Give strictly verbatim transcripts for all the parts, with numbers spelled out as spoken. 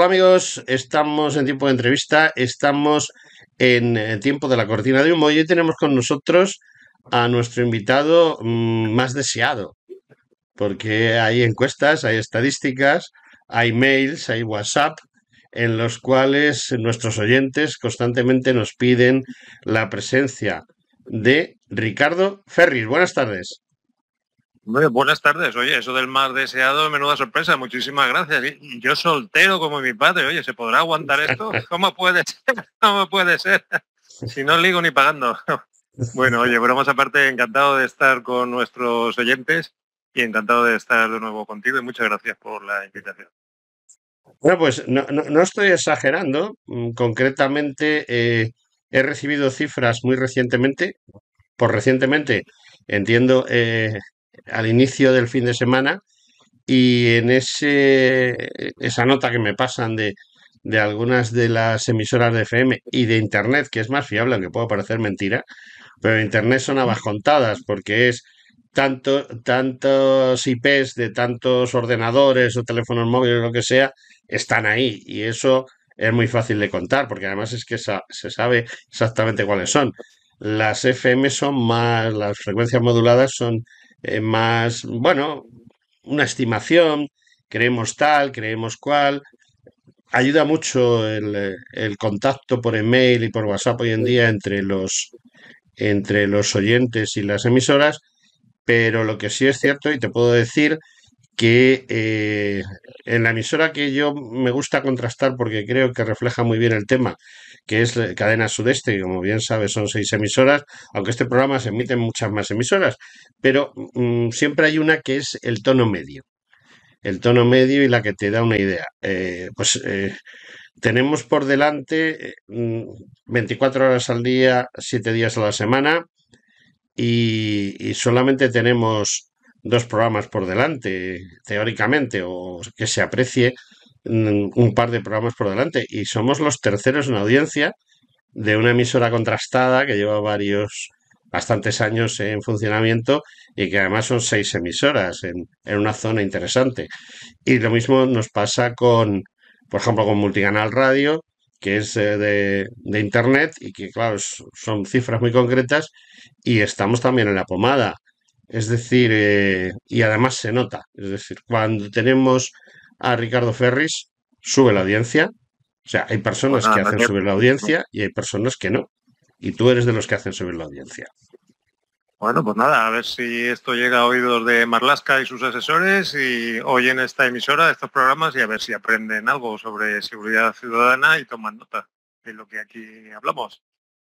Hola amigos, estamos en tiempo de entrevista, estamos en eh, tiempo de la cortina de humo y hoy tenemos con nosotros a nuestro invitado mm, más deseado, porque hay encuestas, hay estadísticas, hay mails, hay WhatsApp, en los cuales nuestros oyentes constantemente nos piden la presencia de Ricardo Ferris. Buenas tardes. Hombre, buenas tardes. Oye, eso del más deseado, menuda sorpresa. Muchísimas gracias. Y yo soltero como mi padre. Oye, ¿se podrá aguantar esto? ¿Cómo puede ser? ¿Cómo puede ser? Si no ligo ni pagando. Bueno, oye, bromas aparte, encantado de estar con nuestros oyentes y encantado de estar de nuevo contigo y muchas gracias por la invitación. Bueno, pues no, no- no estoy exagerando. Mm, Concretamente, eh, he recibido cifras muy recientemente. Por recientemente, entiendo, eh, al inicio del fin de semana, y en ese, esa nota que me pasan de, de algunas de las emisoras de F M y de Internet, que es más fiable, aunque pueda parecer mentira, pero Internet son abajontadas porque es tanto, tantos I Ps de tantos ordenadores o teléfonos móviles, lo que sea, están ahí. Y eso es muy fácil de contar, porque además es que sa- se sabe exactamente cuáles son. Las F M son más, las frecuencias moduladas son eh, más, bueno, una estimación, creemos tal, creemos cual. Ayuda mucho el, eh, el contacto por email y por WhatsApp hoy en día entre los, entre los oyentes y las emisoras, pero lo que sí es cierto, y te puedo decir que eh, en la emisora que yo me gusta contrastar porque creo que refleja muy bien el tema, que es eh, Cadena Sudeste, que como bien sabes son seis emisoras, aunque este programa se emite en muchas más emisoras, pero mm, siempre hay una que es el tono medio. El tono medio y la que te da una idea. Eh, pues eh, tenemos por delante eh, mm, veinticuatro horas al día, siete días a la semana, y, y solamente tenemos dos programas por delante, teóricamente, o que se aprecie mm, un par de programas por delante, y somos los terceros en audiencia de una emisora contrastada que lleva varios, bastantes años en funcionamiento y que además son seis emisoras en, en una zona interesante. Y lo mismo nos pasa con, por ejemplo, con Multicanal Radio, que es eh, de, de Internet y que, claro, es- son cifras muy concretas y estamos también en la pomada. Es decir, eh, y además se nota. Es decir, cuando tenemos a Ricardo Ferris, sube la audiencia. O sea, hay Pues personas que nada, me hacen alegro subir la muchísimo. audiencia y hay personas que no. Y tú eres de los que hacen subir la audiencia. Bueno, pues nada, a ver si esto llega a oídos de Marlaska y sus asesores y oyen esta emisora, estos programas y a ver si aprenden algo sobre seguridad ciudadana y toman nota de lo que aquí hablamos.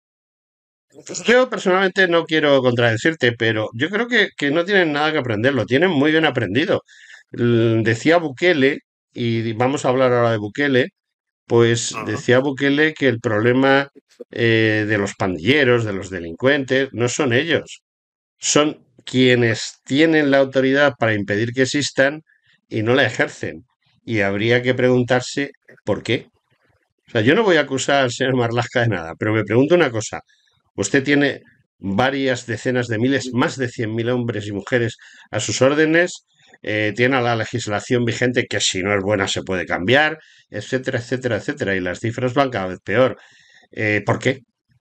Yo personalmente no quiero contradecirte, pero yo creo que, que no tienen nada que aprender, lo tienen muy bien aprendido. L- Decía Bukele, y vamos a hablar ahora de Bukele, pues Ujú. decía Bukele que el problema eh, de los pandilleros, de los delincuentes, no son ellos, son quienes tienen la autoridad para impedir que existan y no la ejercen. Y habría que preguntarse por qué. O sea, yo no voy a acusar al señor Marlaska de nada, pero me pregunto una cosa. Usted tiene varias decenas de miles, más de cien mil hombres y mujeres a sus órdenes, eh, tiene la legislación vigente que si no es buena se puede cambiar, etcétera, etcétera, etcétera, y las cifras van cada vez peor. Eh, ¿por qué?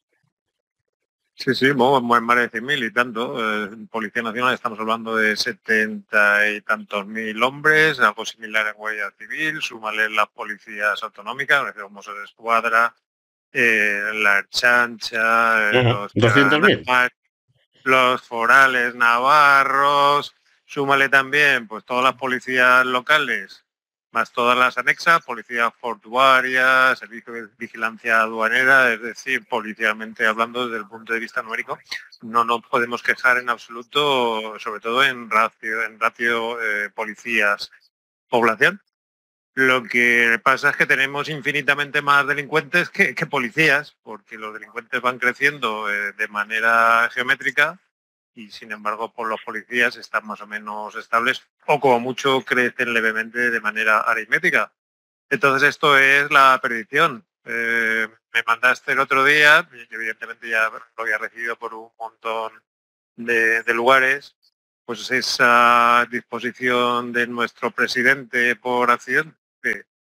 Sí, sí, bueno, más de cien mil y tanto. Eh, en Policía Nacional estamos hablando de setenta y tantos mil hombres, algo similar en Guardia Civil, súmale las policías autonómicas, como de Escuadra, eh, la Ertzaintza, eh, Ajá, los doscientos mil. los forales navarros, súmale también pues todas las policías locales, más todas las anexas, policía portuaria, servicio de vigilancia aduanera, es decir, policialmente hablando desde el punto de vista numérico, no nos podemos quejar en absoluto, sobre todo en ratio, en ratio eh, policías población. Lo que pasa es que tenemos infinitamente más delincuentes que, que policías, porque los delincuentes van creciendo eh, de manera geométrica y sin embargo por los policías están más o menos estables o como mucho crecen levemente de manera aritmética. Entonces esto es la predicción. Eh, me mandaste el otro día, y evidentemente ya lo había recibido por un montón de, de lugares, pues esa disposición de nuestro presidente por accidente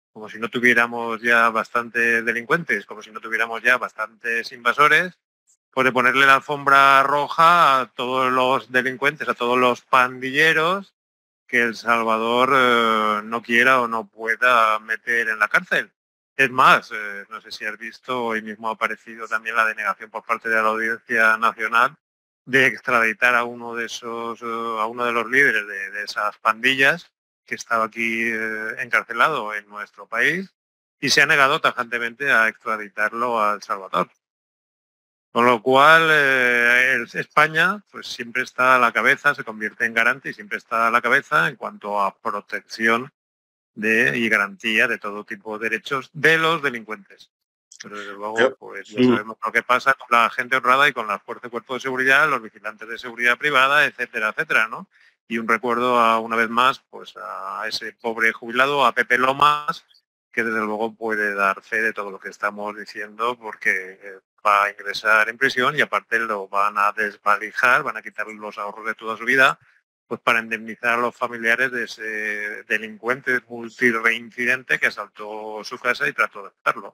como si no tuviéramos ya bastantes delincuentes, como si no tuviéramos ya bastantes invasores, pues de ponerle la alfombra roja a todos los delincuentes, a todos los pandilleros que El Salvador eh, no quiera o no pueda meter en la cárcel. Es más, eh, no sé si has visto, hoy mismo ha aparecido también la denegación por parte de la Audiencia Nacional de extraditar a uno de esos, eh, a uno de los líderes de, de esas pandillas que estaba aquí eh, encarcelado en nuestro país y se ha negado tajantemente a extraditarlo a El Salvador. Con lo cual, eh, España pues siempre está a la cabeza, se convierte en garante y siempre está a la cabeza en cuanto a protección de, y garantía de todo tipo de derechos de los delincuentes. Pero desde luego, Yo, pues ya mm, sabemos lo que pasa con la gente honrada y con las fuerzas de cuerpo de seguridad, los vigilantes de seguridad privada, etcétera, etcétera, ¿no? Y un recuerdo a, una vez más, pues a ese pobre jubilado, a Pepe Lomas, que desde luego puede dar fe de todo lo que estamos diciendo, porque eh, va a ingresar en prisión y aparte lo van a desvalijar, van a quitarle los ahorros de toda su vida, pues para indemnizar a los familiares de ese delincuente multireincidente que asaltó su casa y trató de hacerlo.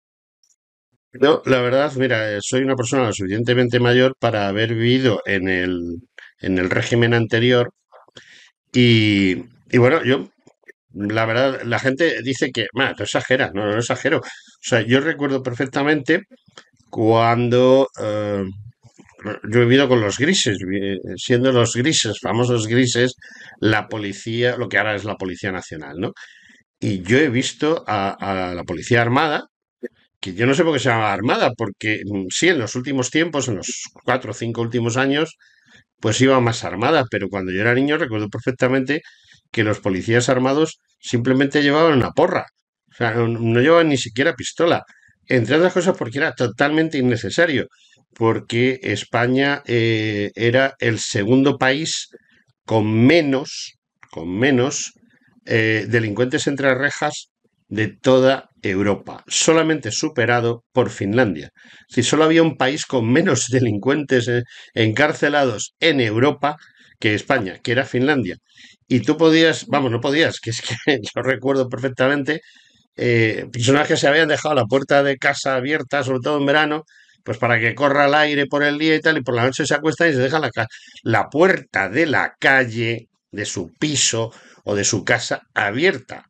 yo, la verdad, mira, eh, soy una persona lo suficientemente mayor para haber vivido en el, en el régimen anterior y, y bueno, yo, la verdad, la gente dice que, "Ma, tú exageras", no, no exagero. O sea, yo recuerdo perfectamente cuando eh, yo he vivido con los grises, vi- siendo los grises, famosos grises, la policía, lo que ahora es la Policía Nacional, ¿no? Y yo he visto a, a la Policía Armada, que yo no sé por qué se llama Armada, porque mm, sí, en los últimos tiempos, en los cuatro o cinco últimos años, pues iba más armada, pero cuando yo era niño recuerdo perfectamente que los policías armados simplemente llevaban una porra, o sea, no, no llevaban ni siquiera pistola, entre otras cosas porque era totalmente innecesario, porque España eh, era el segundo país con menos, con menos eh, delincuentes entre rejas de toda Europa, solamente superado por Finlandia. Si solo había un país con menos delincuentes eh, encarcelados en Europa que España, que era Finlandia. Y tú podías, vamos, no podías, que es que yo recuerdo perfectamente, eh, personas que se habían dejado la puerta de casa abierta, sobre todo en verano, pues para que corra el aire por el día y tal, y por la noche se acuestan y se dejan la, la puerta de la calle, de su piso o de su casa abierta.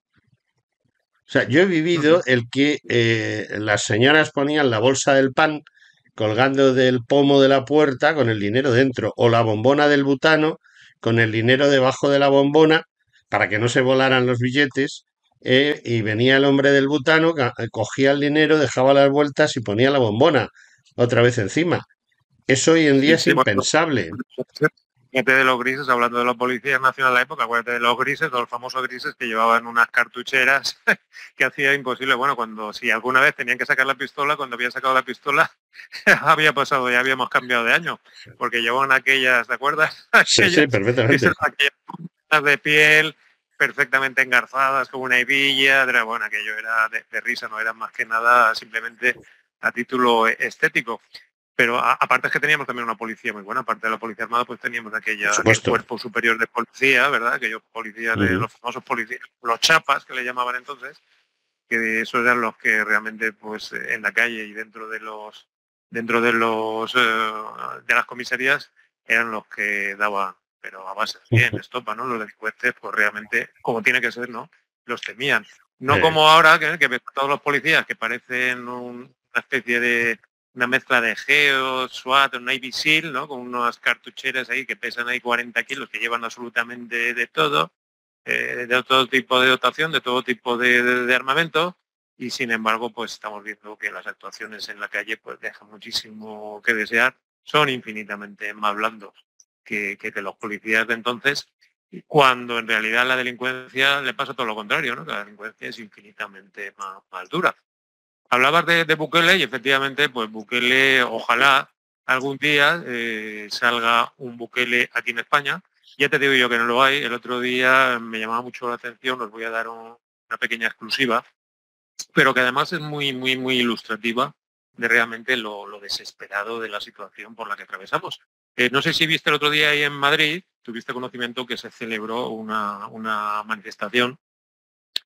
O sea, yo he vivido Ujú. el que eh, las señoras ponían la bolsa del pan colgando del pomo de la puerta con el dinero dentro, o la bombona del butano con el dinero debajo de la bombona para que no se volaran los billetes, eh, y venía el hombre del butano, ca- cogía el dinero, dejaba las vueltas y ponía la bombona otra vez encima. Eso hoy en día Sí, es sí, bueno, impensable. acuérdate de los grises, hablando de los policías nacionales de la época, acuérdate de los grises, de los famosos grises que llevaban unas cartucheras que hacía imposible. Bueno, cuando si alguna vez tenían que sacar la pistola, cuando habían sacado la pistola, había pasado, ya habíamos cambiado de año, porque llevaban aquellas, ¿te acuerdas? Sí, sí, Aquellas, perfectamente. esas- aquellas puntas de piel perfectamente engarzadas como una hebilla, era, bueno, aquello era de, de risa, no era más que nada simplemente a título estético. Pero a- aparte es que teníamos también una policía muy buena, aparte de la policía armada, pues teníamos Por aquella, aquel supuesto. cuerpo superior de policía, ¿verdad? Aquellos policías de Ujú. los famosos policías, los chapas que le llamaban entonces, que esos eran los que realmente, pues, eh, en la calle y dentro de los, dentro de los, eh, de las comisarías, eran los que daban, pero a base de bien, estopa, ¿no? Los delincuentes, pues realmente, como tiene que ser, ¿no? Los temían. No Eh, como ahora, que, que ves a todos los policías que parecen un- una especie de una mezcla de Geo, SWAT, un Navy SEAL, ¿no? Con unas cartucheras ahí que pesan ahí cuarenta kilos, que llevan absolutamente de todo, eh, de todo tipo de dotación, de todo tipo de, de- de armamento, y sin embargo, pues estamos viendo que las actuaciones en la calle pues dejan muchísimo que desear, son infinitamente más blandos que, que, que los policías de entonces, cuando en realidad la delincuencia le pasa todo lo contrario, ¿no? Que la delincuencia es infinitamente más, más dura. Hablabas de, de Bukele y efectivamente, pues Bukele, ojalá algún día eh, salga un Bukele aquí en España. Ya te digo yo que no lo hay. El otro día me llamaba mucho la atención, os voy a dar un- una pequeña exclusiva, pero que además es muy, muy, muy ilustrativa de realmente lo, lo desesperado de la situación por la que atravesamos. Eh, no sé si viste el otro día ahí en Madrid, tuviste conocimiento que se celebró una, una manifestación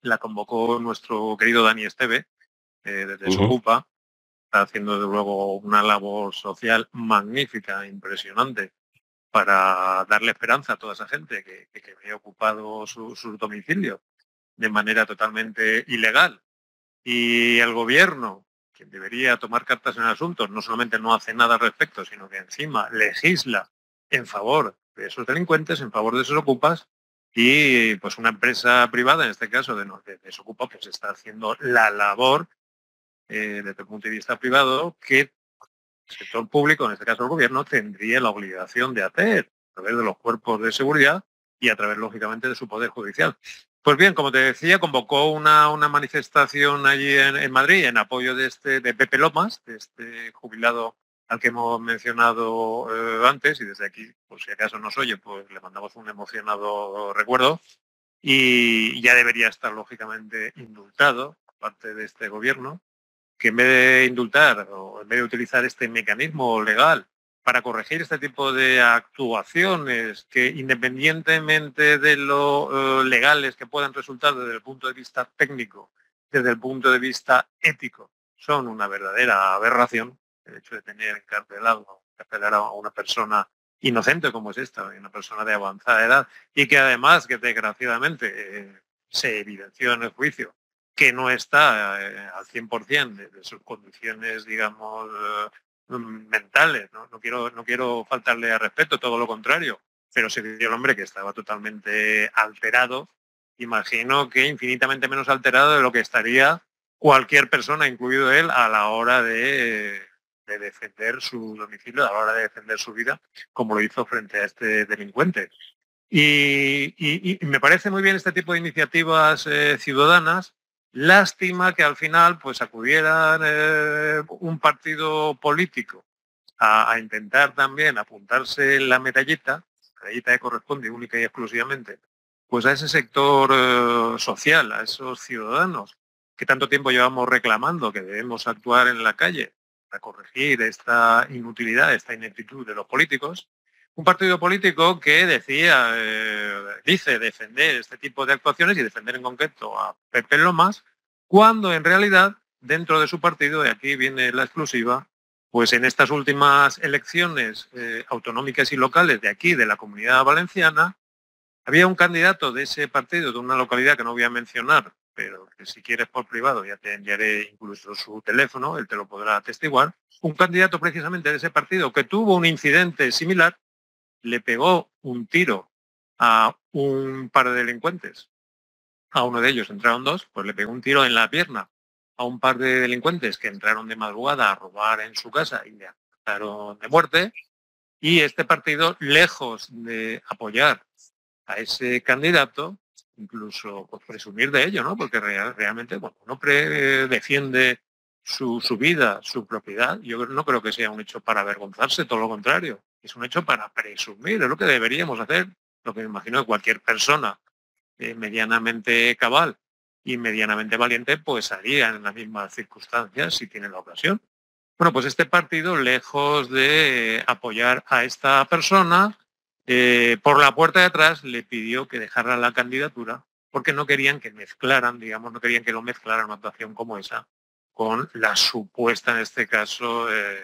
la convocó nuestro querido Dani Esteve, eh, desde Ujú. Desocupa. Está haciendo desde luego una labor social magnífica, impresionante, para darle esperanza a toda esa gente que, que, que había ocupado su- sus domicilios de manera totalmente ilegal. Y el gobierno, que debería tomar cartas en el asunto, no solamente no hace nada al respecto, sino que encima legisla en favor de esos delincuentes, en favor de esos ocupas, y pues una empresa privada, en este caso de, no- de Desocupa, pues está haciendo la labor eh, desde el punto de vista privado que el sector público, en este caso el gobierno, tendría la obligación de hacer a través de los cuerpos de seguridad y a través, lógicamente, de su poder judicial. Pues bien, como te decía, convocó una, una manifestación allí en, en Madrid en apoyo de, este, de Pepe Lomas, de este jubilado al que hemos mencionado eh, antes, y desde aquí, por si acaso nos oye, pues le mandamos un emocionado recuerdo, y ya debería estar, lógicamente, indultado por parte de este gobierno, que en vez de indultar o en vez de utilizar este mecanismo legal para corregir este tipo de actuaciones que, independientemente de lo eh, legales que puedan resultar desde el punto de vista técnico, desde el punto de vista ético, son una verdadera aberración, el hecho de tener encarcelado, encarcelar a una persona inocente como es esta, una persona de avanzada edad, y que además, que desgraciadamente eh, se evidenció en el juicio, que no está eh, al cien por ciento de, de sus condiciones, digamos, eh, mentales. ¿no? No, quiero, no quiero faltarle al respeto, todo lo contrario, pero se vio el hombre que estaba totalmente alterado. Imagino que infinitamente menos alterado de lo que estaría cualquier persona, incluido él, a la hora de, de defender su domicilio, a la hora de defender su vida, como lo hizo frente a este delincuente. Y, y- y me parece muy bien este tipo de iniciativas eh, ciudadanas. Lástima que al final pues acudieran eh, un partido político a, a intentar también apuntarse la medallita, medallita que corresponde única y exclusivamente, pues a ese sector eh, social, a esos ciudadanos que tanto tiempo llevamos reclamando que debemos actuar en la calle para corregir esta inutilidad, esta ineptitud de los políticos. Un partido político que decía, eh, dice defender este tipo de actuaciones y defender en concreto a Pepe Lomas, cuando en realidad dentro de su partido, y aquí viene la exclusiva, pues en estas últimas elecciones eh, autonómicas y locales de aquí, de la Comunidad Valenciana, había un candidato de ese partido, de una localidad que no voy a mencionar, pero que si quieres por privado ya te enviaré incluso su teléfono, él te lo podrá atestiguar, un candidato precisamente de ese partido que tuvo un incidente similar, le pegó un tiro a un par de delincuentes. A uno de ellos entraron dos, pues le pegó un tiro en la pierna a un par de delincuentes que entraron de madrugada a robar en su casa y le amenazaron de muerte. Y este partido, lejos de apoyar a ese candidato, incluso pues, presumir de ello, ¿no? Porque real, realmente, bueno, uno pre, defiende su, su vida, su propiedad. Yo no creo que sea un hecho para avergonzarse, todo lo contrario. Es un hecho para presumir, es lo que deberíamos hacer, lo que me imagino que cualquier persona eh, medianamente cabal y medianamente valiente, pues haría en las mismas circunstancias si tiene la ocasión. Bueno, pues este partido, lejos de apoyar a esta persona, eh, por la puerta de atrás le pidió que dejara la candidatura porque no querían que mezclaran, digamos, no querían que lo mezclaran una actuación como esa con la supuesta, en este caso, eh,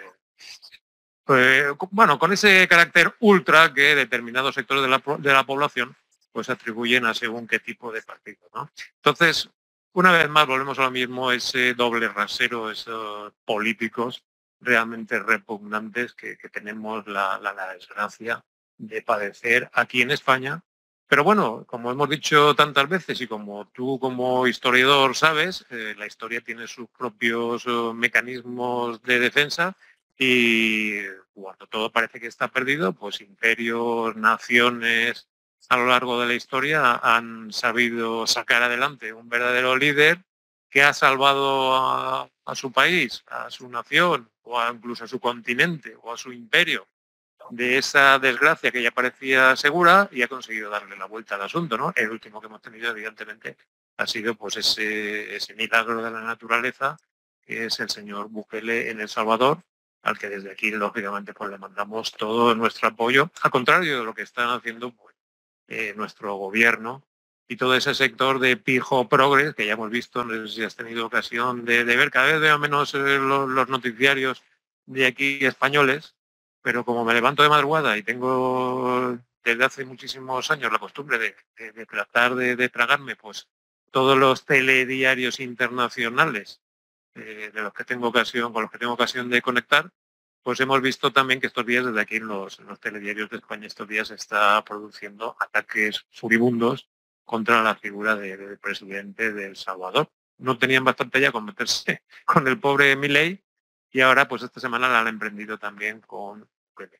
eh, bueno, con ese carácter ultra que determinados sectores de la, de la población pues atribuyen a según qué tipo de partido, ¿no? Entonces, una vez más volvemos a lo mismo, ese doble rasero, esos políticos realmente repugnantes que, que tenemos la, la, la desgracia de padecer aquí en España. Pero bueno, como hemos dicho tantas veces y como tú como historiador sabes, eh, la historia tiene sus propios eh, mecanismos de defensa y cuando todo parece que está perdido, pues imperios, naciones a lo largo de la historia han sabido sacar adelante un verdadero líder que ha salvado a, a su país, a su nación o a, incluso a su continente o a su imperio de esa desgracia que ya parecía segura y ha conseguido darle la vuelta al asunto, ¿no? El último que hemos tenido, evidentemente, ha sido pues ese, ese milagro de la naturaleza, que es el señor Bukele en El Salvador, al que desde aquí, lógicamente, pues le mandamos todo nuestro apoyo, al contrario de lo que están haciendo pues, eh, nuestro gobierno y todo ese sector de pijo progres que ya hemos visto, no sé si has tenido ocasión de, de ver, cada vez veo menos eh, los, los noticiarios de aquí españoles, pero como me levanto de madrugada y tengo desde hace muchísimos años la costumbre de, de, de tratar de, de tragarme pues todos los telediarios internacionales eh, de los que tengo ocasión, con los que tengo ocasión de conectar, pues hemos visto también que estos días desde aquí en los, en los telediarios de España estos días se está produciendo ataques furibundos contra la figura de- del presidente de El Salvador. No tenían bastante ya con meterse con el pobre Milei y ahora pues esta semana la han emprendido también con Bukele.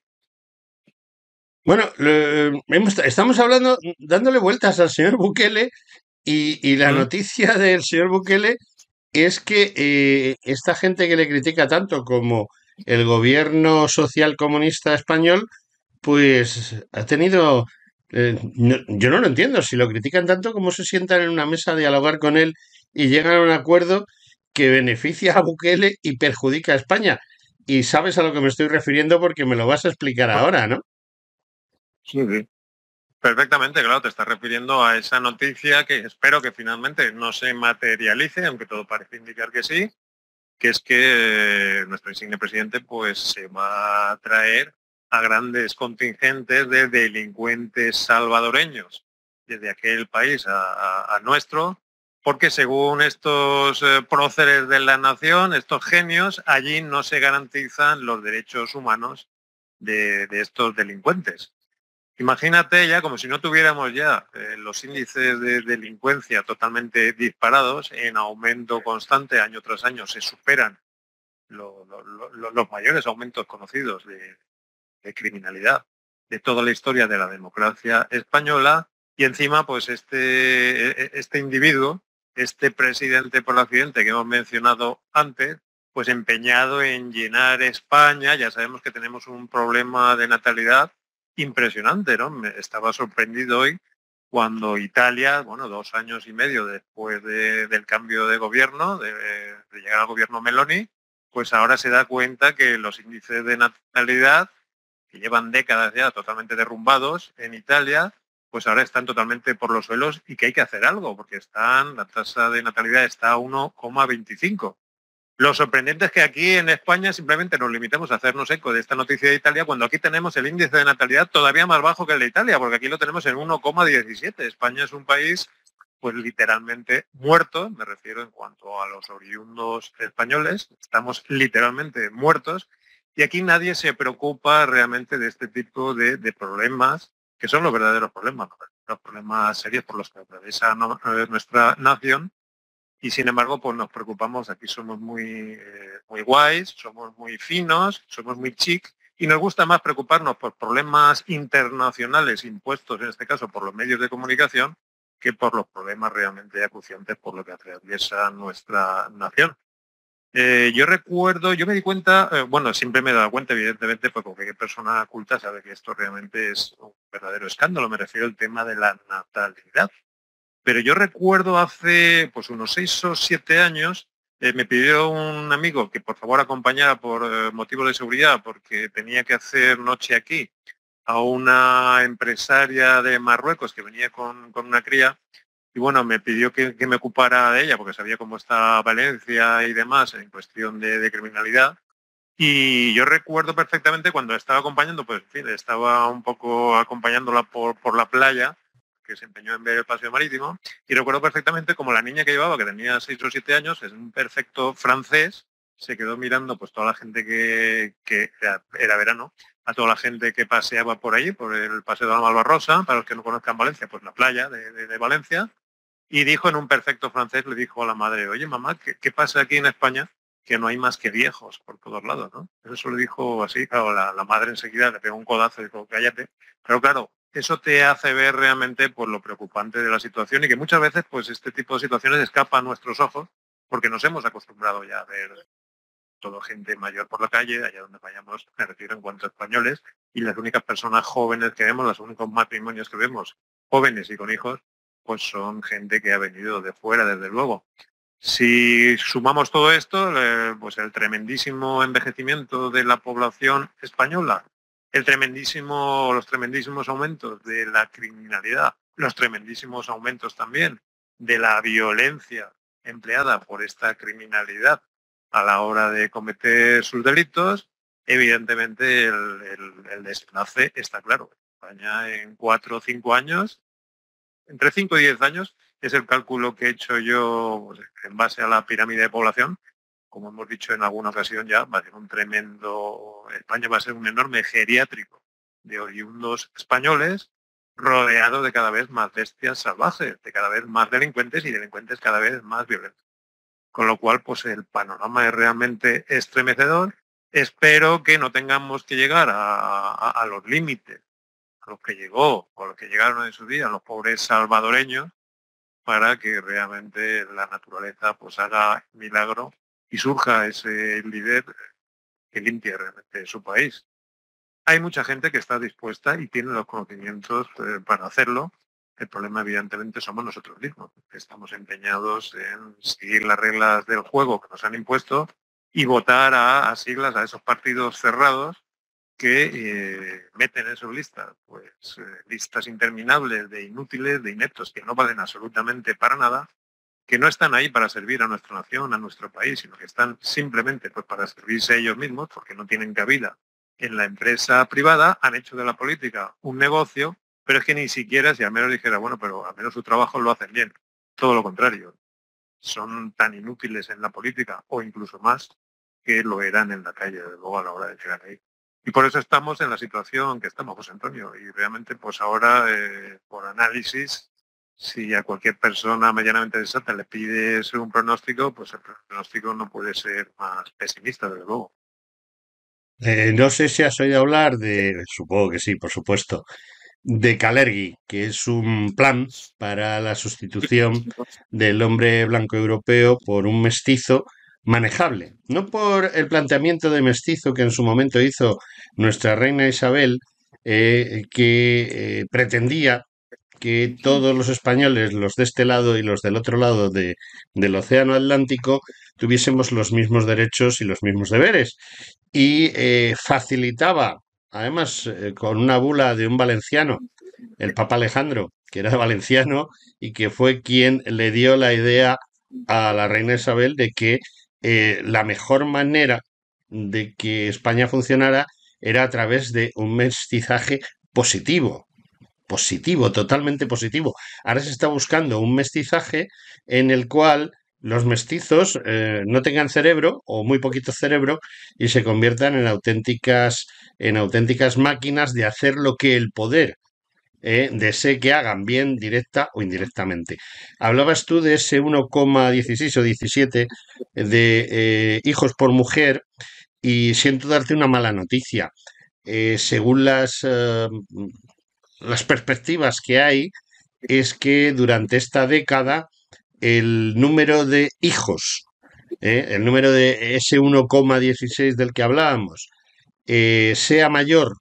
Bueno, lo- hemos- estamos hablando, dándole vueltas al señor Bukele y, y la ¿Mm? noticia del señor Bukele es que eh, esta gente que le critica tanto como el gobierno social comunista español, pues ha tenido... eh, no- yo no lo entiendo, si lo critican tanto, ¿cómo se sientan en una mesa a dialogar con él y llegan a un acuerdo que beneficia a Bukele y perjudica a España? Y sabes a lo que me estoy refiriendo porque me lo vas a explicar ahora, ¿no? Sí, sí. Perfectamente, claro, te estás refiriendo a esa noticia que espero que finalmente no se materialice, aunque todo parece indicar que sí, que es que eh, nuestro insigne presidente pues se va a traer a grandes contingentes de delincuentes salvadoreños desde aquel país a, a- a nuestro, porque según estos eh, próceres de la nación, estos genios, allí no se garantizan los derechos humanos de, de estos delincuentes. Imagínate ya como si no tuviéramos ya eh, los índices de delincuencia totalmente disparados, en aumento constante año tras año, se superan lo- lo- lo- los mayores aumentos conocidos de, de criminalidad de toda la historia de la democracia española y encima pues este, e- e- este individuo, este presidente por accidente que hemos mencionado antes, pues empeñado en llenar España. Ya sabemos que tenemos un problema de natalidad impresionante, ¿no? Me estaba sorprendido hoy cuando Italia, bueno, dos años y medio después de- del cambio de gobierno, de, de llegar al gobierno Meloni, pues ahora se da cuenta que los índices de natalidad, que llevan décadas ya totalmente derrumbados en Italia, pues ahora están totalmente por los suelos y que hay que hacer algo, porque están, la tasa de natalidad está a uno coma veinticinco. Lo sorprendente es que aquí en España simplemente nos limitemos a hacernos eco de esta noticia de Italia cuando aquí tenemos el índice de natalidad todavía más bajo que el de Italia, porque aquí lo tenemos en uno coma diecisiete. España es un país pues literalmente muerto, me refiero en cuanto a los oriundos españoles, estamos literalmente muertos y aquí nadie se preocupa realmente de este tipo de, de problemas, que son los verdaderos problemas, los problemas serios por los que atraviesa no- nuestra nación. Y sin embargo, pues nos preocupamos, aquí somos muy, eh, muy guays, somos muy finos, somos muy chic y nos gusta más preocuparnos por problemas internacionales impuestos, en este caso por los medios de comunicación, que por los problemas realmente acuciantes por lo que atraviesa nuestra nación. Eh, yo recuerdo, yo me di cuenta, eh, bueno, siempre me he dado cuenta, evidentemente, pues cualquier persona culta sabe que esto realmente es un verdadero escándalo, me refiero al tema de la natalidad. Pero yo recuerdo hace pues unos seis o siete años, eh, me pidió un amigo que por favor acompañara por eh, motivos de seguridad, porque tenía que hacer noche aquí a una empresaria de Marruecos que venía con, con una cría. Y bueno, me pidió que, que me ocupara de ella, porque sabía cómo está Valencia y demás en cuestión de, de criminalidad. Y yo recuerdo perfectamente cuando estaba acompañando, pues en fin, estaba un poco acompañándola por, por la playa, que se empeñó en ver el paseo marítimo, y recuerdo perfectamente como la niña que llevaba, que tenía seis o siete años, es un perfecto francés, se quedó mirando pues toda la gente que, que era, era verano, a toda la gente que paseaba por ahí, por el paseo de la Malvarrosa, para los que no conozcan Valencia, pues la playa de, de- de Valencia, y dijo en un perfecto francés, le dijo a la madre, oye mamá, ¿qué, qué pasa aquí en España? Que no hay más que viejos por todos lados, ¿no? Eso lo dijo así, claro, la, la madre enseguida le pegó un codazo y dijo, cállate. Pero claro, eso te hace ver realmente pues, lo preocupante de la situación y que muchas veces pues este tipo de situaciones escapan a nuestros ojos porque nos hemos acostumbrado ya a ver todo gente mayor por la calle, allá donde vayamos, me refiero en cuanto a españoles, y las únicas personas jóvenes que vemos, los únicos matrimonios que vemos, jóvenes y con hijos, pues son gente que ha venido de fuera, desde luego. Si sumamos todo esto, eh, pues el tremendísimo envejecimiento de la población española, el tremendísimo, los tremendísimos aumentos de la criminalidad los tremendísimos aumentos también de la violencia empleada por esta criminalidad a la hora de cometer sus delitos, evidentemente el, el, el desenlace está claro. España en cuatro o cinco años, entre cinco y diez años, es el cálculo que he hecho yo pues, en base a la pirámide de población. Como hemos dicho en alguna ocasión ya, va a ser un tremendo, España va a ser un enorme geriátrico de oriundos españoles, rodeado de cada vez más bestias salvajes, de cada vez más delincuentes y delincuentes cada vez más violentos. Con lo cual, pues el panorama es realmente estremecedor. Espero que no tengamos que llegar a, a, a los límites a los que llegó, o a los que llegaron en su día los pobres salvadoreños, para que realmente la naturaleza pues haga milagro y surja ese líder que limpie realmente su país. Hay mucha gente que está dispuesta y tiene los conocimientos eh, para hacerlo. El problema, evidentemente, somos nosotros mismos, que estamos empeñados en seguir las reglas del juego que nos han impuesto y votar a, a siglas, a esos partidos cerrados que eh, meten en sus listas, pues eh, listas interminables de inútiles, de ineptos, que no valen absolutamente para nada, que no están ahí para servir a nuestra nación, a nuestro país, sino que están simplemente pues, para servirse a ellos mismos, porque no tienen cabida en la empresa privada, han hecho de la política un negocio, pero es que ni siquiera, si al menos dijera, bueno, pero al menos su trabajo lo hacen bien. Todo lo contrario. Son tan inútiles en la política, o incluso más, que lo eran en la calle, desde luego, a la hora de llegar ahí. Y por eso estamos en la situación que estamos, José Antonio. Y realmente, pues ahora, eh, por análisis, si a cualquier persona medianamente sensata le pides un pronóstico, pues el pronóstico no puede ser más pesimista, desde luego. Eh, no sé si has oído hablar de, supongo que sí, por supuesto, de Kalergi, que es un plan para la sustitución del hombre blanco europeo por un mestizo manejable. No por el planteamiento de mestizo que en su momento hizo nuestra reina Isabel, eh, que eh, pretendía que todos los españoles, los de este lado y los del otro lado de, del Océano Atlántico, tuviésemos los mismos derechos y los mismos deberes. Y eh, facilitaba, además, eh, con una bula de un valenciano, el Papa Alejandro, que era valenciano y que fue quien le dio la idea a la reina Isabel de que eh, la mejor manera de que España funcionara era a través de un mestizaje positivo, positivo, totalmente positivo. Ahora se está buscando un mestizaje en el cual los mestizos eh, no tengan cerebro o muy poquito cerebro y se conviertan en auténticas, en auténticas máquinas de hacer lo que el poder eh, desee que hagan, bien directa o indirectamente. Hablabas tú de ese uno coma dieciséis o diecisiete de eh, hijos por mujer y siento darte una mala noticia. Eh, según las, eh, las perspectivas que hay, es que durante esta década el número de hijos, eh, el número de ese uno coma dieciséis del que hablábamos, eh, sea mayor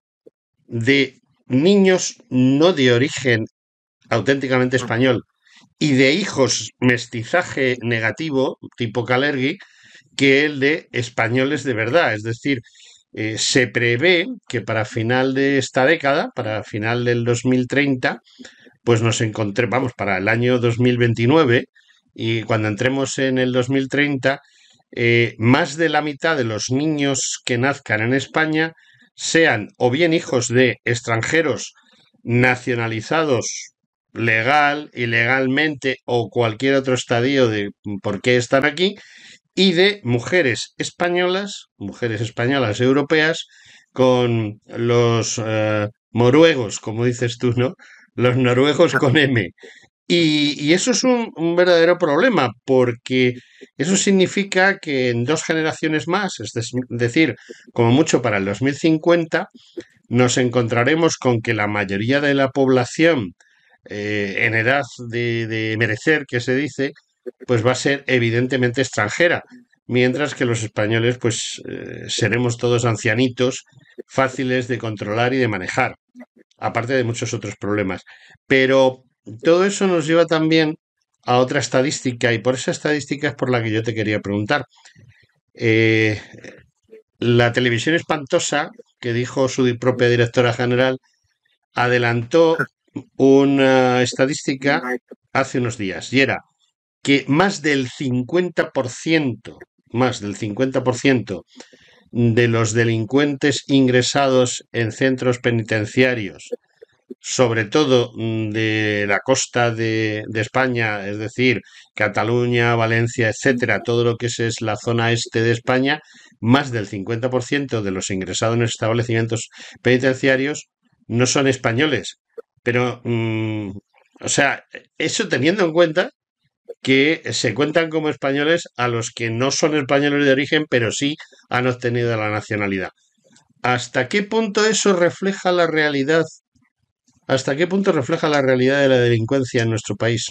de niños no de origen auténticamente español y de hijos mestizaje negativo, tipo Kalergi, que el de españoles de verdad. Es decir, eh, se prevé que para final de esta década, para final del dos mil treinta, pues nos encontremos, vamos, para el año dos mil veintinueve, y cuando entremos en el dos mil treinta, eh, más de la mitad de los niños que nazcan en España sean o bien hijos de extranjeros nacionalizados legal, ilegalmente o cualquier otro estadio de por qué están aquí, y de mujeres españolas, mujeres españolas europeas, con los eh, noruegos, como dices tú, ¿no? Los noruegos con M. Y, y eso es un, un verdadero problema, porque eso significa que en dos generaciones más, es des- decir, como mucho para el dos mil cincuenta, nos encontraremos con que la mayoría de la población eh, en edad de, de merecer, que se dice, pues va a ser evidentemente extranjera, mientras que los españoles, pues eh, seremos todos ancianitos, fáciles de controlar y de manejar, aparte de muchos otros problemas. Pero todo eso nos lleva también a otra estadística, y por esa estadística es por la que yo te quería preguntar. Eh, la televisión espantosa, que dijo su propia directora general, adelantó una estadística hace unos días y era que más del cincuenta por ciento, más del cincuenta por ciento de los delincuentes ingresados en centros penitenciarios, sobre todo mm, de la costa de, de España, es decir, Cataluña, Valencia, etcétera, todo lo que es, es la zona este de España, más del cincuenta por ciento de los ingresados en establecimientos penitenciarios no son españoles. Pero, mm, o sea, eso teniendo en cuenta que se cuentan como españoles a los que no son españoles de origen, pero sí han obtenido la nacionalidad. ¿Hasta qué punto eso refleja la realidad? ¿Hasta qué punto refleja la realidad de la delincuencia en nuestro país?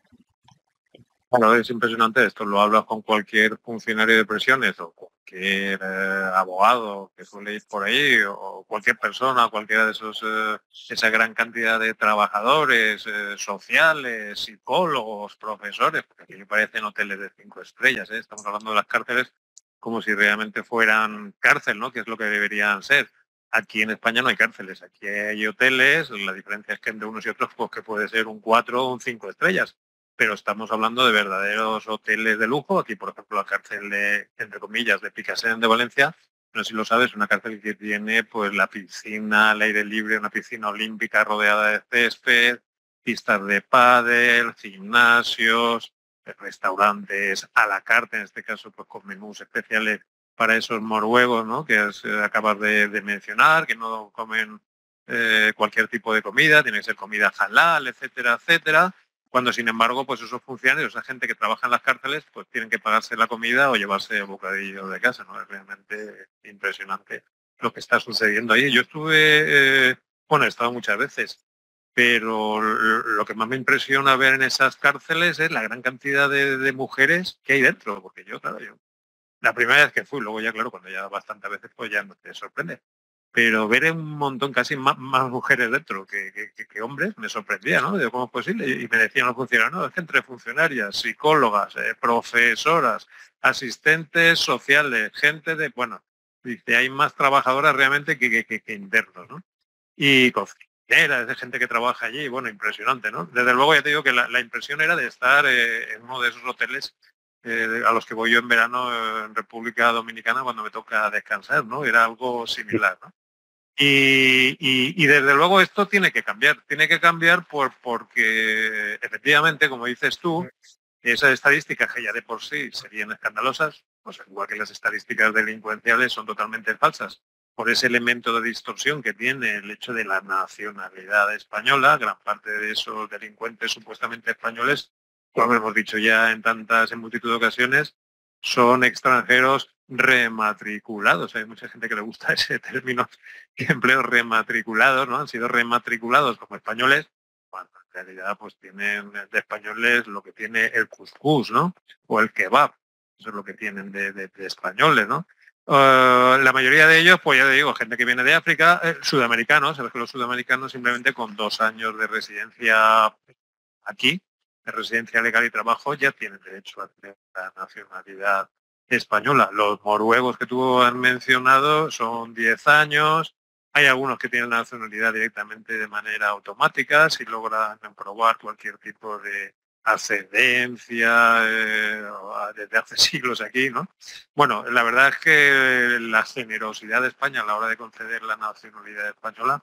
Bueno, es impresionante esto, lo hablas con cualquier funcionario de prisiones o cualquier eh, abogado que suele ir por ahí o cualquier persona, cualquiera de esos, eh, esa gran cantidad de trabajadores eh, sociales, psicólogos, profesores, porque aquí me parecen hoteles de cinco estrellas, ¿eh? Estamos hablando de las cárceles como si realmente fueran cárcel, ¿no? Que es lo que deberían ser. Aquí en España no hay cárceles, aquí hay hoteles, la diferencia es que entre unos y otros pues que puede ser un cuatro o un cinco estrellas, pero estamos hablando de verdaderos hoteles de lujo. Aquí, por ejemplo, la cárcel de, entre comillas, de Picassent de Valencia, no sé si lo sabes, una cárcel que tiene pues la piscina al aire libre, una piscina olímpica rodeada de césped, pistas de pádel, gimnasios, restaurantes a la carta, en este caso, pues con menús especiales para esos noruegos, ¿no? Que es, eh, acabas de, de mencionar, que no comen eh, cualquier tipo de comida, tiene que ser comida halal, etcétera, etcétera. Cuando, sin embargo, pues esos funcionarios, esa gente que trabaja en las cárceles, pues tienen que pagarse la comida o llevarse el bocadillo de casa, ¿no? Es realmente impresionante lo que está sucediendo ahí. Yo estuve, eh, bueno, he estado muchas veces, pero lo que más me impresiona ver en esas cárceles es la gran cantidad de, de mujeres que hay dentro, porque yo, claro, yo, la primera vez que fui, luego ya, claro, cuando ya bastantes veces, pues ya no te sorprende, pero ver un montón, casi más, más mujeres dentro que, que, que, hombres, me sorprendía, ¿no? Digo, ¿cómo es posible? Y me decían los funcionarios, no, es que entre funcionarias, psicólogas, eh, profesoras, asistentes sociales, gente de, bueno, dice, hay más trabajadoras realmente que, que, que, que internos, ¿no? Y cocineras, de gente que trabaja allí, bueno, impresionante, ¿no? Desde luego ya te digo que la, la impresión era de estar eh, en uno de esos hoteles eh, a los que voy yo en verano eh, en República Dominicana cuando me toca descansar, ¿no? Era algo similar, ¿no? Y, y, y, desde luego esto tiene que cambiar, tiene que cambiar por, porque efectivamente, como dices tú, esas estadísticas que ya de por sí serían escandalosas, pues igual que las estadísticas delincuenciales son totalmente falsas, por ese elemento de distorsión que tiene el hecho de la nacionalidad española, gran parte de esos delincuentes supuestamente españoles, como hemos dicho ya en tantas, en multitud de ocasiones, son extranjeros rematriculados. Hay mucha gente que le gusta ese término que empleo, rematriculados, ¿no? Han sido rematriculados como españoles, cuando en realidad pues tienen de españoles lo que tiene el cuscús, ¿no? O el kebab. Eso es lo que tienen de, de, de españoles, ¿no? Uh, la mayoría de ellos, pues ya te digo, gente que viene de África, eh, sudamericanos, sabes que los sudamericanos simplemente con dos años de residencia aquí, de residencia legal y trabajo, ya tienen derecho a tener la nacionalidad española. Los noruegos que tú has mencionado son diez años. Hay algunos que tienen la nacionalidad directamente de manera automática, si logran probar cualquier tipo de ascendencia eh, desde hace siglos aquí, ¿no? Bueno, la verdad es que la generosidad de España a la hora de conceder la nacionalidad española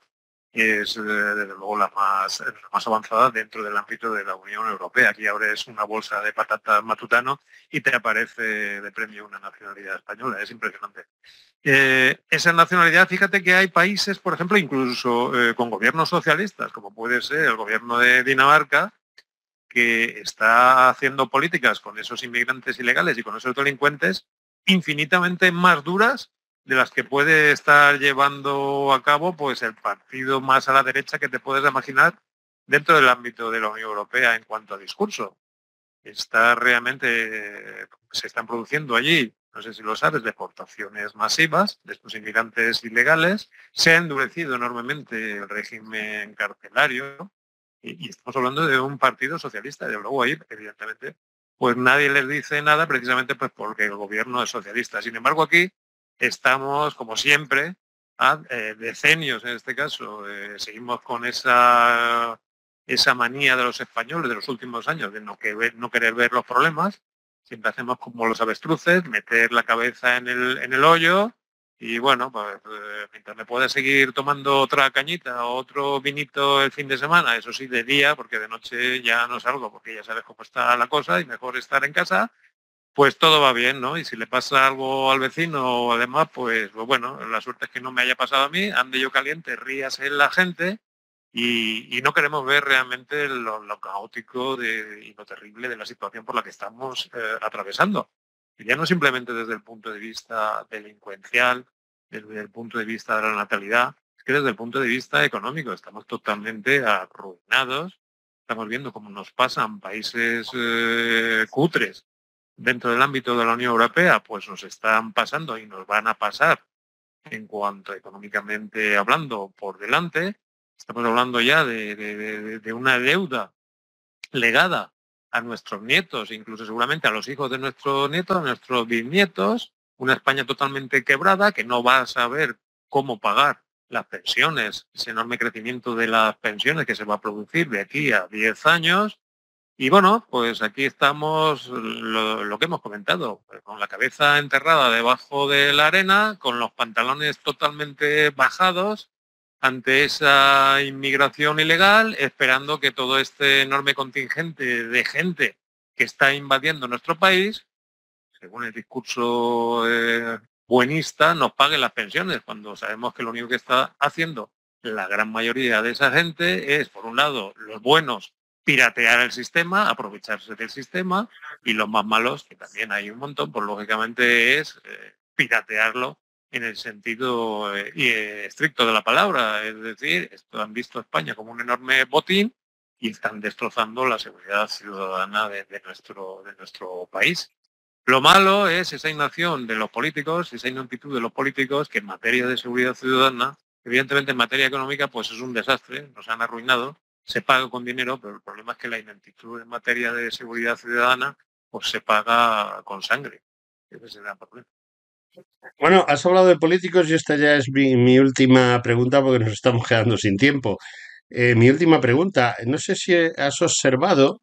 es desde luego la más, la más avanzada dentro del ámbito de la Unión Europea. Aquí abres una bolsa de patatas matutano y te aparece de premio una nacionalidad española. Es impresionante. Eh, esa nacionalidad, fíjate que hay países, por ejemplo, incluso eh, con gobiernos socialistas, como puede ser el gobierno de Dinamarca, que está haciendo políticas con esos inmigrantes ilegales y con esos delincuentes infinitamente más duras de las que puede estar llevando a cabo pues el partido más a la derecha que te puedes imaginar dentro del ámbito de la Unión Europea en cuanto a discurso. Está realmente, se están produciendo allí, no sé si lo sabes, deportaciones masivas de estos inmigrantes ilegales. Se ha endurecido enormemente el régimen carcelario y, y estamos hablando de un partido socialista. De luego ahí, evidentemente, pues nadie les dice nada precisamente pues porque el gobierno es socialista. Sin embargo, aquí estamos, como siempre, a eh, decenios en este caso, eh, seguimos con esa esa manía de los españoles de los últimos años de no, que ver, no querer ver los problemas. Siempre hacemos como los avestruces, meter la cabeza en el, en el hoyo y bueno, pues eh, mientras me pueda seguir tomando otra cañita o otro vinito el fin de semana, eso sí de día, porque de noche ya no salgo, porque ya sabes cómo está la cosa y mejor estar en casa, pues todo va bien, ¿no? Y si le pasa algo al vecino o además, pues, pues bueno, la suerte es que no me haya pasado a mí, ande yo caliente, ríase la gente y, y no queremos ver realmente lo, lo caótico de, y lo terrible de la situación por la que estamos eh, atravesando. Y ya no simplemente desde el punto de vista delincuencial, desde el punto de vista de la natalidad, es que desde el punto de vista económico estamos totalmente arruinados. Estamos viendo cómo nos pasan países eh, cutres dentro del ámbito de la Unión Europea, pues nos están pasando y nos van a pasar en cuanto económicamente hablando por delante. Estamos hablando ya de, de, de una deuda legada a nuestros nietos, incluso seguramente a los hijos de nuestros nietos, a nuestros bisnietos, una España totalmente quebrada que no va a saber cómo pagar las pensiones, ese enorme crecimiento de las pensiones que se va a producir de aquí a diez años. Y bueno, pues aquí estamos, lo, lo que hemos comentado, con la cabeza enterrada debajo de la arena, con los pantalones totalmente bajados ante esa inmigración ilegal, esperando que todo este enorme contingente de gente que está invadiendo nuestro país, según el discurso eh, buenista, nos pague las pensiones, cuando sabemos que lo único que está haciendo la gran mayoría de esa gente es, por un lado, los buenos, piratear el sistema, aprovecharse del sistema, y los más malos, que también hay un montón, pues lógicamente es eh, piratearlo en el sentido eh, eh, estricto de la palabra. Es decir, esto han visto a España como un enorme botín y están destrozando la seguridad ciudadana de, de, nuestro, de nuestro país. Lo malo es esa inacción de los políticos, esa inactitud de los políticos, que en materia de seguridad ciudadana, evidentemente en materia económica, pues es un desastre, nos han arruinado, se paga con dinero, pero el problema es que la inactitud en materia de seguridad ciudadana, pues se paga con sangre. Ese es el gran problema. Bueno, has hablado de políticos y esta ya es mi, mi última pregunta porque nos estamos quedando sin tiempo. Eh, mi última pregunta, no sé si has observado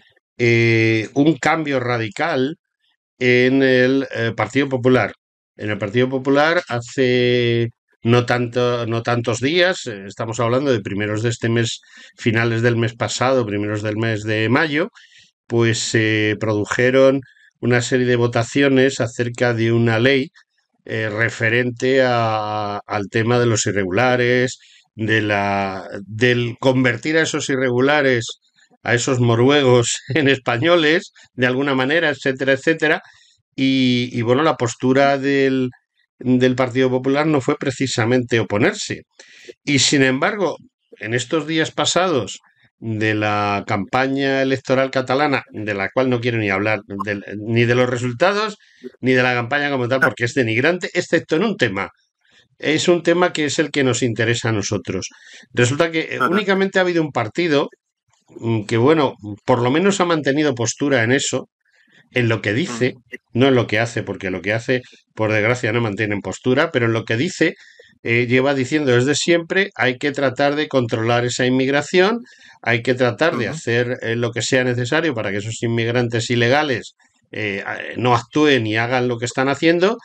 eh, un cambio radical en el eh, Partido Popular. En el Partido Popular hace no tanto, no tantos días, eh, estamos hablando de primeros de este mes, finales del mes pasado, primeros del mes de mayo, pues se produjeron una serie de votaciones acerca de una ley eh, referente a- al tema de los irregulares, de la, del convertir a esos irregulares, a esos noruegos en españoles, de alguna manera, etcétera, etcétera. Y, y, bueno, la postura del, del Partido Popular no fue precisamente oponerse. Y sin embargo, en estos días pasados de la campaña electoral catalana, de la cual no quiero ni hablar, del- ni de los resultados, ni de la campaña como tal, porque es denigrante, excepto en un tema. Es un tema que es el que nos interesa a nosotros. Resulta que eh, únicamente ha habido un partido mm, que, bueno, por lo menos ha mantenido postura en eso, en lo que dice, no en lo que hace, porque lo que hace, por desgracia, no mantiene postura, pero en lo que dice, eh, lleva diciendo desde siempre, hay que tratar de controlar esa inmigración, hay que tratar de hacer eh, lo que sea necesario para que esos inmigrantes ilegales eh, no actúen y hagan lo que están haciendo,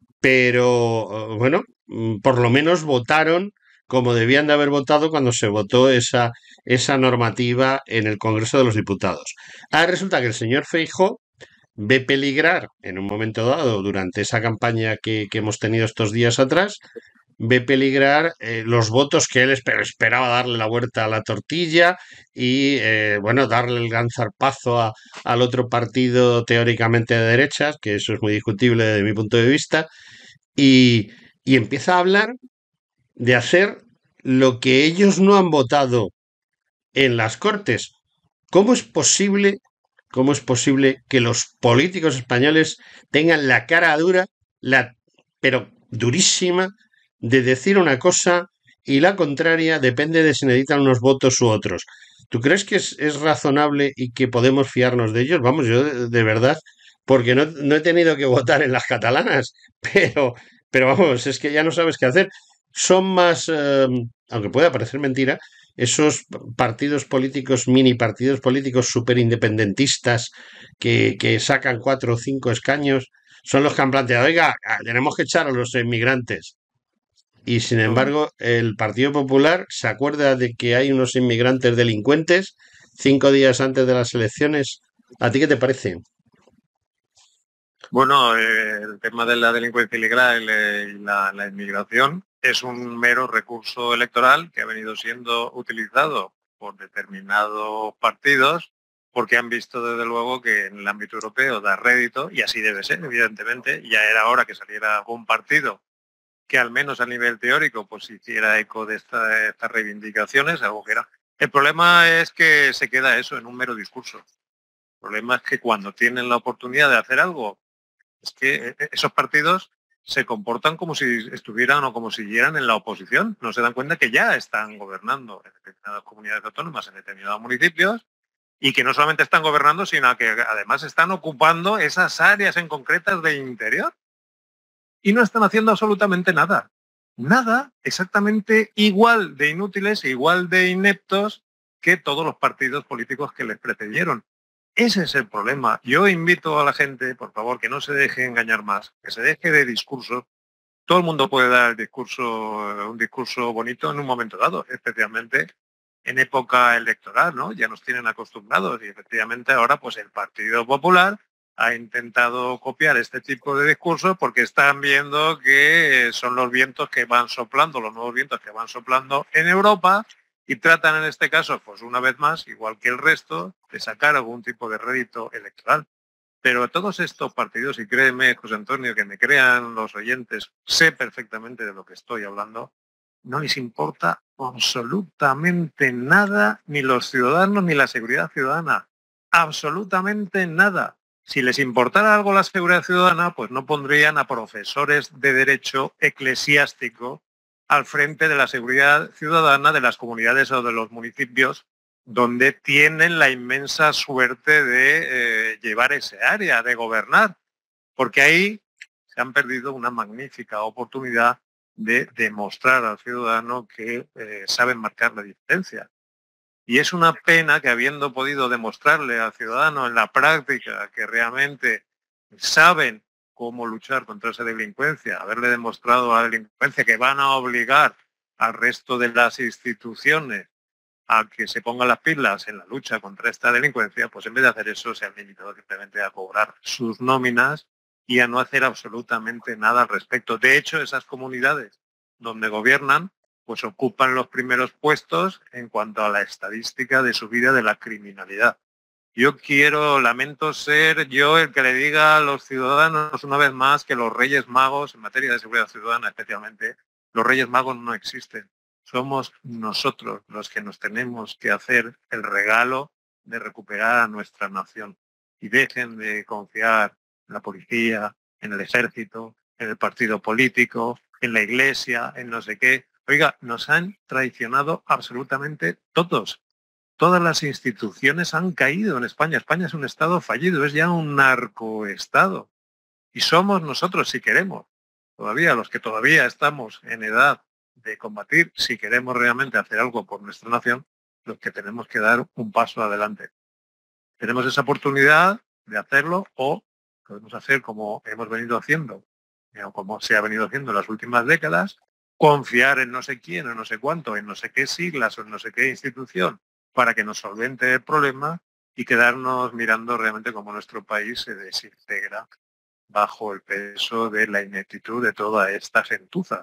pero eh, bueno, mm, por lo menos votaron como debían de haber votado cuando se votó esa, esa normativa en el Congreso de los Diputados. Ahora resulta que el señor Feijóo ve peligrar en un momento dado, durante esa campaña que, que hemos tenido estos días atrás, ve peligrar eh, los votos que él esper- esperaba darle la vuelta a la tortilla y, eh, bueno, darle el gran zarpazo a- al otro partido teóricamente de derechas, que eso es muy discutible desde mi punto de vista, y, y empieza a hablar de hacer lo que ellos no han votado en las Cortes. ¿Cómo es posible, cómo es posible que los políticos españoles tengan la cara dura, la, pero durísima, de decir una cosa y la contraria depende de si necesitan unos votos u otros? ¿Tú crees que es, es razonable y que podemos fiarnos de ellos? Vamos, yo de, de verdad, porque no, no he tenido que votar en las catalanas, pero, pero vamos, es que ya no sabes qué hacer. Son más, eh, aunque pueda parecer mentira, esos partidos políticos, mini partidos políticos superindependentistas que, que sacan cuatro o cinco escaños, son los que han planteado, oiga, tenemos que echar a los inmigrantes. Y sin Mm. embargo, el Partido Popular se acuerda de que hay unos inmigrantes delincuentes cinco días antes de las elecciones. ¿A ti qué te parece? Bueno, eh, el tema de la delincuencia ilegal y la, la inmigración es un mero recurso electoral que ha venido siendo utilizado por determinados partidos porque han visto desde luego que en el ámbito europeo da rédito, y así debe ser, evidentemente. Ya era hora que saliera algún partido que al menos a nivel teórico pues hiciera eco de esta- estas reivindicaciones, algo que era. El problema es que se queda eso en un mero discurso. El problema es que cuando tienen la oportunidad de hacer algo, es que eh, esos partidos se comportan como si estuvieran o como si siguieran en la oposición. No se dan cuenta que ya están gobernando en determinadas comunidades autónomas, en determinados municipios, y que no solamente están gobernando, sino que además están ocupando esas áreas en concretas de interior y no están haciendo absolutamente nada. Nada, exactamente igual de inútiles, igual de ineptos que todos los partidos políticos que les precedieron. Ese es el problema. Yo invito a la gente, por favor, que no se deje engañar más, que se deje de discursos. Todo el mundo puede dar el discurso, un discurso bonito en un momento dado, especialmente en época electoral, ¿no? Ya nos tienen acostumbrados y efectivamente ahora pues el Partido Popular ha intentado copiar este tipo de discursos porque están viendo que son los vientos que van soplando, los nuevos vientos que van soplando en Europa, y tratan en este caso, pues una vez más, igual que el resto, de sacar algún tipo de rédito electoral. Pero todos estos partidos, y créeme, José Antonio, que me crean los oyentes, sé perfectamente de lo que estoy hablando, no les importa absolutamente nada, ni los ciudadanos ni la seguridad ciudadana. Absolutamente nada. Si les importara algo la seguridad ciudadana, pues no pondrían a profesores de derecho eclesiástico al frente de la seguridad ciudadana de las comunidades o de los municipios donde tienen la inmensa suerte de eh, llevar ese área, de gobernar, porque ahí se han perdido una magnífica oportunidad de demostrar al ciudadano que eh, saben marcar la diferencia. Y es una pena que, habiendo podido demostrarle al ciudadano en la práctica que realmente saben cómo luchar contra esa delincuencia, haberle demostrado a la delincuencia que van a obligar al resto de las instituciones a que se pongan las pilas en la lucha contra esta delincuencia, pues en vez de hacer eso se han limitado simplemente a cobrar sus nóminas y a no hacer absolutamente nada al respecto. De hecho, esas comunidades donde gobiernan pues ocupan los primeros puestos en cuanto a la estadística de subida de la criminalidad. Yo quiero, lamento ser yo el que le diga a los ciudadanos una vez más que los Reyes Magos, en materia de seguridad ciudadana especialmente, los Reyes Magos no existen. Somos nosotros los que nos tenemos que hacer el regalo de recuperar a nuestra nación. Y dejen de confiar en la policía, en el ejército, en el partido político, en la iglesia, en no sé qué. Oiga, nos han traicionado absolutamente todos. Todas las instituciones han caído en España. España es un estado fallido, es ya un narcoestado. Y somos nosotros, si queremos, todavía los que todavía estamos en edad de combatir, si queremos realmente hacer algo por nuestra nación, los que tenemos que dar un paso adelante. Tenemos esa oportunidad de hacerlo, o podemos hacer como hemos venido haciendo, o como se ha venido haciendo en las últimas décadas, confiar en no sé quién o no sé cuánto, en no sé qué siglas o en no sé qué institución para que nos solvente el problema, y quedarnos mirando realmente cómo nuestro país se desintegra bajo el peso de la ineptitud de toda esta gentuza.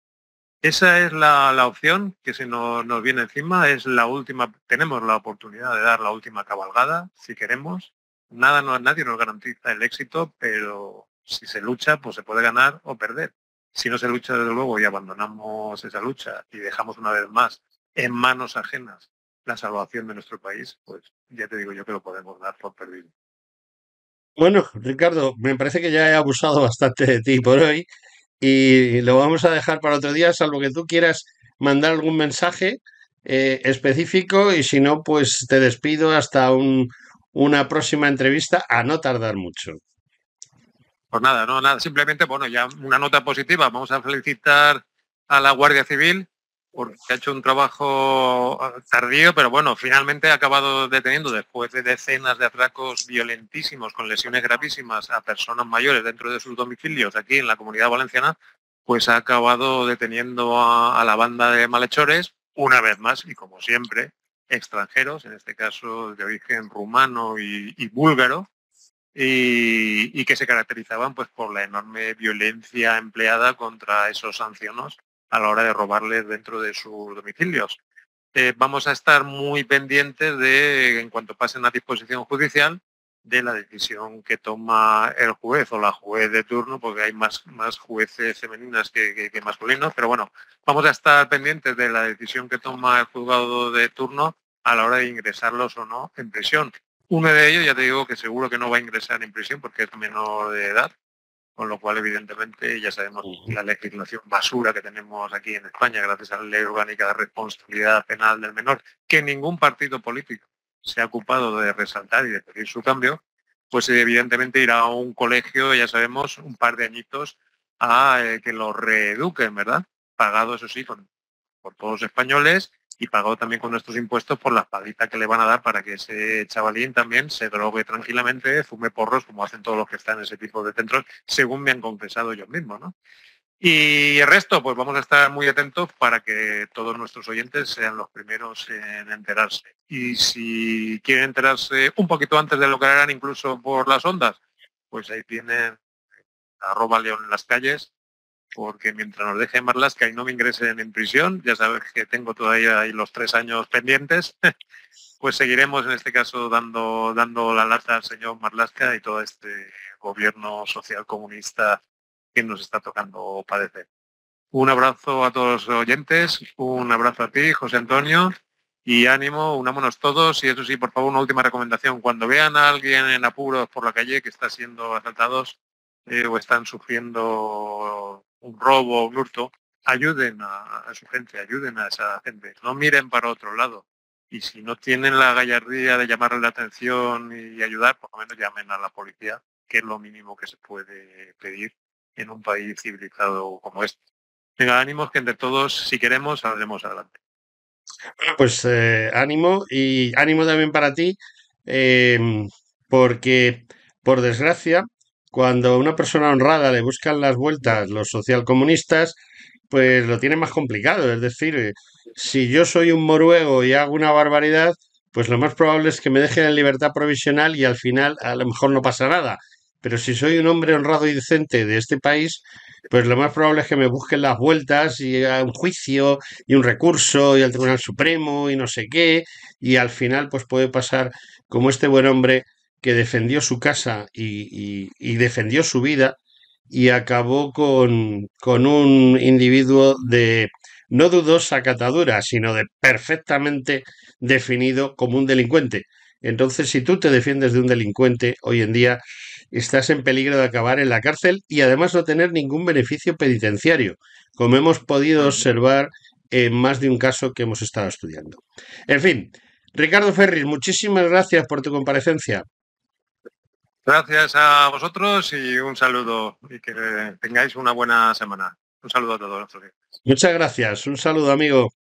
Esa es la, la opción que se nos, nos viene encima, es la última, tenemos la oportunidad de dar la última cabalgada, si queremos. Nada, no, nadie nos garantiza el éxito, pero si se lucha, pues se puede ganar o perder. Si no se lucha, desde luego, y abandonamos esa lucha y dejamos una vez más en manos ajenas la salvación de nuestro país, pues ya te digo yo que lo podemos dar por perdido. Bueno, Ricardo, me parece que ya he abusado bastante de ti por hoy y lo vamos a dejar para otro día, salvo que tú quieras mandar algún mensaje eh, específico, y si no, pues te despido hasta un- una próxima entrevista a no tardar mucho. Pues nada, no, nada, simplemente, bueno, ya una nota positiva. Vamos a felicitar a la Guardia Civil, porque ha hecho un trabajo tardío, pero bueno, finalmente ha acabado deteniendo, después de decenas de atracos violentísimos con lesiones gravísimas a personas mayores dentro de sus domicilios aquí en la Comunidad Valenciana, pues ha acabado deteniendo a, a la banda de malhechores, una vez más, y como siempre, extranjeros, en este caso de origen rumano y, y búlgaro, y, y que se caracterizaban pues por la enorme violencia empleada contra esos ancianos a la hora de robarles dentro de sus domicilios. Eh, vamos a estar muy pendientes de, en cuanto pasen a disposición judicial, de la decisión que toma el juez o la juez de turno, porque hay más, más jueces femeninas que, que, que masculinos, pero bueno, vamos a estar pendientes de la decisión que toma el juzgado de turno a la hora de ingresarlos o no en prisión. Uno de ellos, ya te digo que seguro que no va a ingresar en prisión porque es menor de edad, con lo cual, evidentemente, ya sabemos la legislación basura que tenemos aquí en España, gracias a la Ley Orgánica de Responsabilidad Penal del Menor, que ningún partido político se ha ocupado de resaltar y de pedir su cambio, pues evidentemente irá a un colegio, ya sabemos, un par de añitos a eh, que lo reeduquen, ¿verdad? Pagado, eso sí, con, por todos los españoles y pagado también con nuestros impuestos por las palitas que le van a dar para que ese chavalín también se drogue tranquilamente, fume porros, como hacen todos los que están en ese tipo de centros, según me han confesado ellos mismos, ¿no? Y el resto, pues vamos a estar muy atentos para que todos nuestros oyentes sean los primeros en enterarse. Y si quieren enterarse un poquito antes de lo que harán, incluso por las ondas, pues ahí tienen arroba León en las calles, porque mientras nos deje Marlaska y no me ingresen en prisión, ya sabes que tengo todavía ahí los tres años pendientes, pues seguiremos en este caso dando, dando la lata al señor Marlaska y todo este gobierno social comunista que nos está tocando padecer. Un abrazo a todos los oyentes, un abrazo a ti, José Antonio, y ánimo, unámonos todos. Y eso sí, por favor, una última recomendación. Cuando vean a alguien en apuros por la calle que está siendo asaltados eh, o están sufriendo un robo o un hurto, ayuden a, a su gente, ayuden a esa gente. No miren para otro lado. Y si no tienen la gallardía de llamarle la atención y ayudar, por lo menos llamen a la policía, que es lo mínimo que se puede pedir en un país civilizado como este. Venga, ánimos que entre todos, si queremos, saldremos adelante. Pues eh, ánimo y ánimo también para ti, eh, porque por desgracia, cuando a una persona honrada le buscan las vueltas los socialcomunistas, pues lo tiene más complicado. Es decir, eh, si yo soy un noruego y hago una barbaridad, pues lo más probable es que me dejen en libertad provisional y al final a lo mejor no pasa nada. Pero si soy un hombre honrado y decente de este país, pues lo más probable es que me busquen las vueltas y a un juicio y un recurso y al Tribunal Supremo y no sé qué, y al final pues puede pasar como este buen hombre que defendió su casa y, y- y defendió su vida y acabó con, con un individuo de no dudosa catadura, sino de perfectamente definido como un delincuente. Entonces, si tú te defiendes de un delincuente, hoy en día estás en peligro de acabar en la cárcel y además no tener ningún beneficio penitenciario, como hemos podido observar en más de un caso que hemos estado estudiando. En fin, Ricardo Ferris, muchísimas gracias por tu comparecencia. Gracias a vosotros y un saludo y que tengáis una buena semana. Un saludo a todos nuestros. Muchas gracias. Un saludo, amigo.